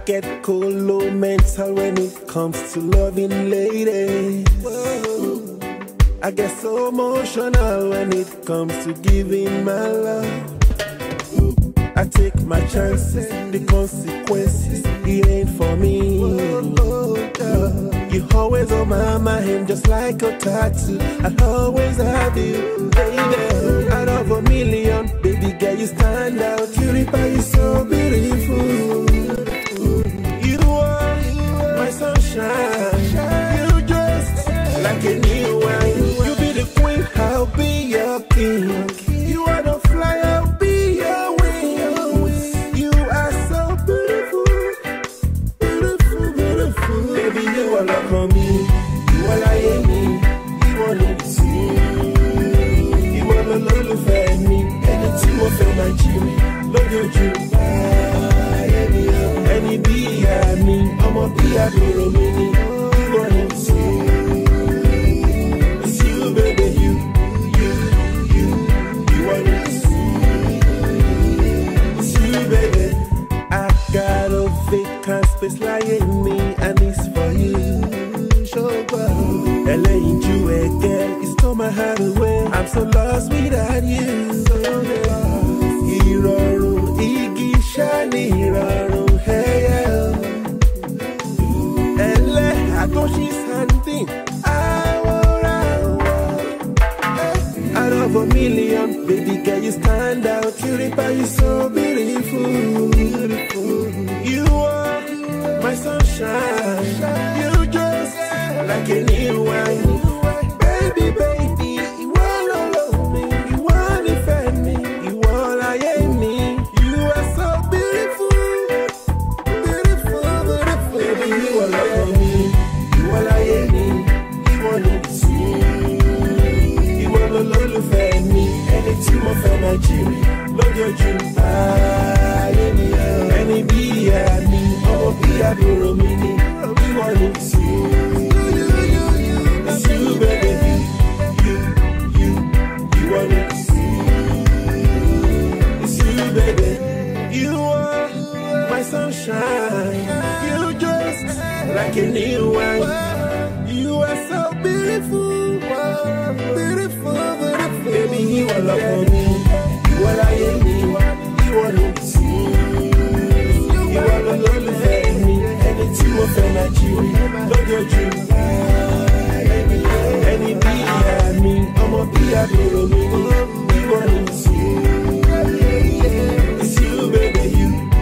get cold, low mental when it comes to loving ladies. Whoa. I get so emotional when it comes to giving my love. I take my chances, the consequences, it ain't for me. You always on my mind just like a tattoo. I'll always have you, baby. Out of a million, baby girl, you stand out. Cutie-pie, you so beautiful. You are my sunshine. You just like a new wine. You be the queen, I'll be your king. You are the fly, I'll be your wings. You are so beautiful, beautiful, beautiful. Baby, you are love for me. You are like me. You are love to see. You are the love for me. Anything you feel my Jimmy. Love your dream. Any be a me. I'm a be a me. You are love to see. It's you, baby. You are love to see. It's you, baby. I got a vacant space lying me, and it's for you. L.A. you a girl, it stole my heart away. I'm so lost without you. Hiroro, igi shani, hiroro, hey yeah. L.A. I thought she's hunting. Out of a million, baby girl, you stand out. Cutie-pie, you so beautiful, beautiful. You are my sunshine. You just like a new wine. Baby, baby, you wanna love me, you wanna defend me, you wanna hate me. You are so beautiful, beautiful, beautiful. Baby, you are love for me, you wanna hate me, you wanna see. You wanna love me, anything more for my Jimmy. Love your dream, any be a me, oh be a Romini. You wanna see. It's you, baby, you wanna see. It's you, baby, you are my sunshine. You just like a new wine. You are so beautiful, beautiful, beautiful. Baby, you are love for me. You are like me. You wanna see. You are the lonely for me. Anything you feel my dream. Love your dream. Any be a me, I'm a be a me. You wanna see. It's you, baby,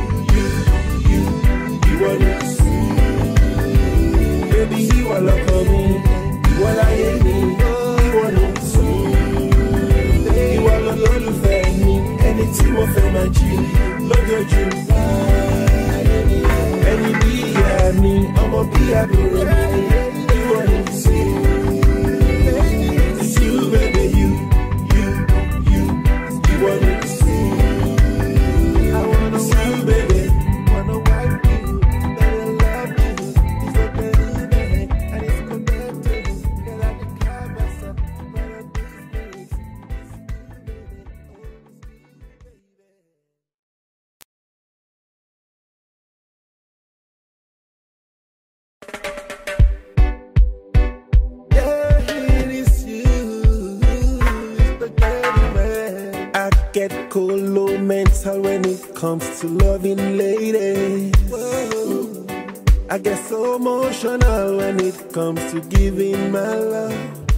you wanna see. Baby, you are love for me. You are like me. You wanna see. You are the lonely for me. Anything you feel my dream. Love your dream. Any be a me, I'm a be a me. You wanna see. Baby, you wanna see. I wanna see you, baby. Wanna wipe you, better love you. It's a baby, and it's connected. Girl, I declare myself, better business. Get cold, low mental when it comes to loving ladies. Whoa. I get so emotional when it comes to giving my love.